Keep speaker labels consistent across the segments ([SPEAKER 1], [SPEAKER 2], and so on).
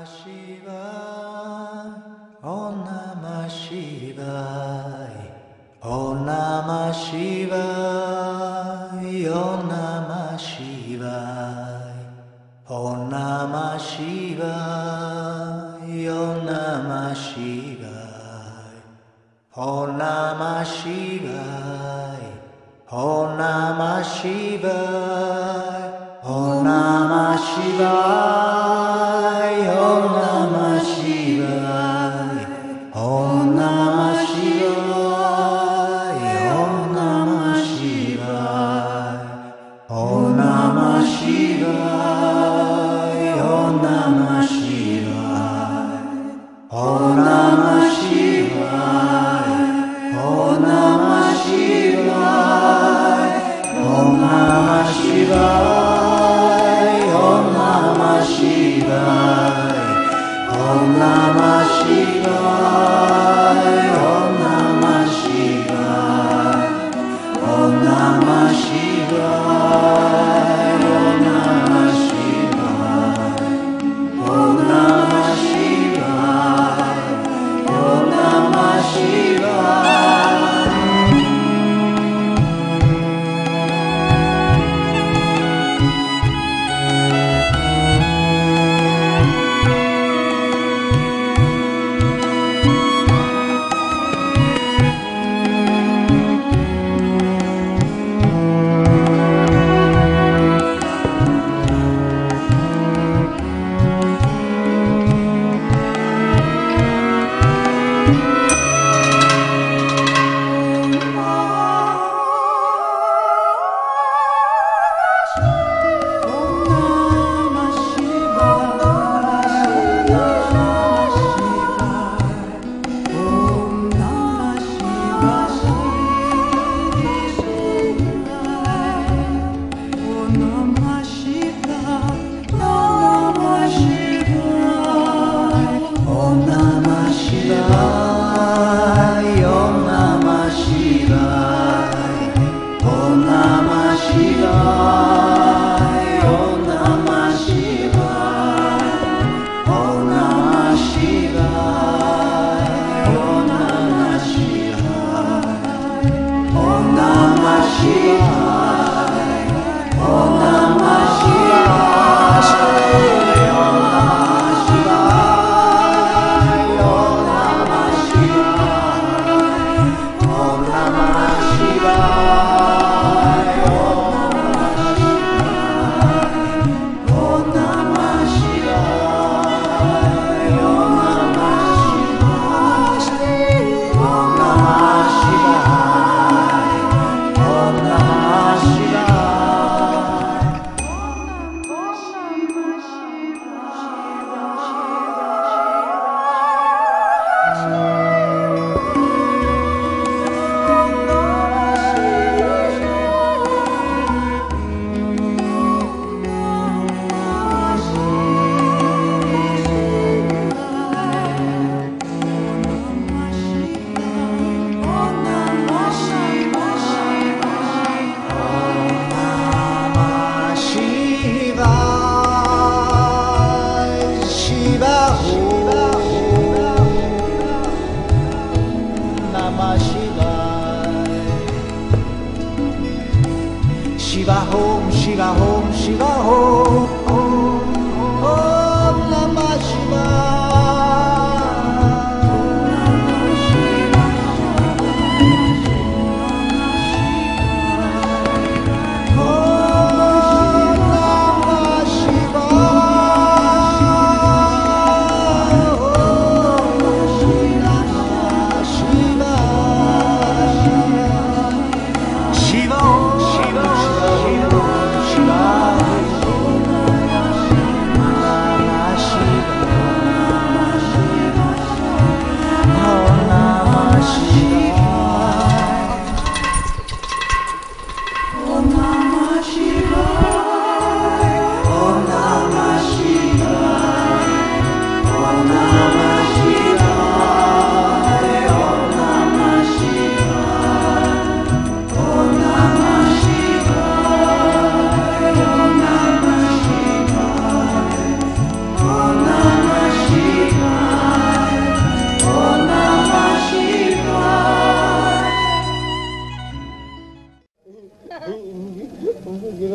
[SPEAKER 1] Shivaya, Om Namah Shivaya, Om Namah Shivaya, Om Namah Shivaya, Om Namah Shivaya, Om Namah Shivaya, Om Namah Shivaya, Om Namah Shivaya, Om Namah Shivaya, Om Namah Shivaya, Om Namah Shivaya, Om Namah Shivaya, Om Namah Shivaya, Om Namah Shivaya, Om Namah Shivaya, Om Namah Shivaya, Om Namah Shivaya, Om Namah Shivaya.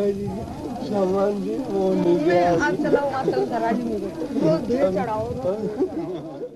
[SPEAKER 2] सामान जी वो नहीं गया। आप चलाओ, रोज चढ़ाओ।